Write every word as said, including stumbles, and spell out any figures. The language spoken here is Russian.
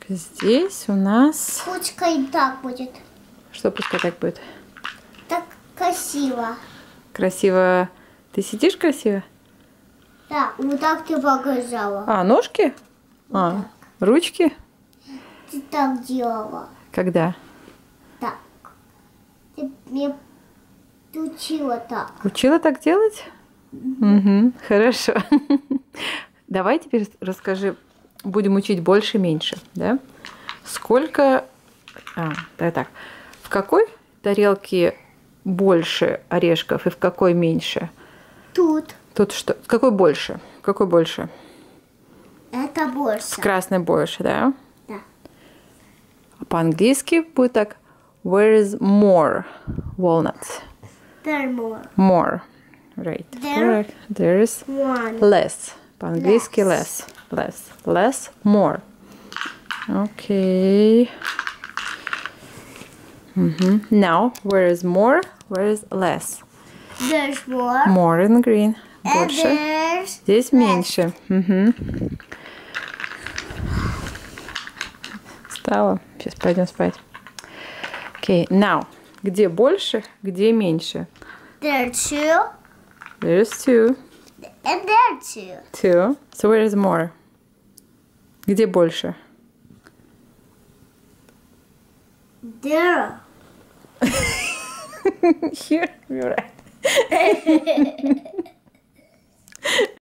Здесь у нас... Пускай так будет. Что пускай так будет? Так красиво. Красиво. Ты сидишь красиво? Да, вот так ты показала. А, ножки? Вот А, так. ручки? Ты так делала. Когда? Так. Ты мне учила так. Учила так делать? Угу, хорошо. Давай теперь расскажи, будем учить больше, меньше, да? Сколько... А, да, так. В какой тарелке больше орешков и в какой меньше? Тут. Тут что? Какой больше? Какой больше? Это больше. С красной больше, да? Да. По-английски будет так. Where is more walnuts? There more. More. Right. There. Correct. There is One. less. По-английски Less. less. Less. Less. More. Okay. Mm-hmm. Now, where is more? Where is less? There's more. More in green. And Больше. there's Здесь less. меньше. Угу. Встала. Сейчас пойдем спать. Okay. Now. Где больше, где меньше? There are two. There's two. And there are two. Two. So where is more? Где больше? There. Here. You're right.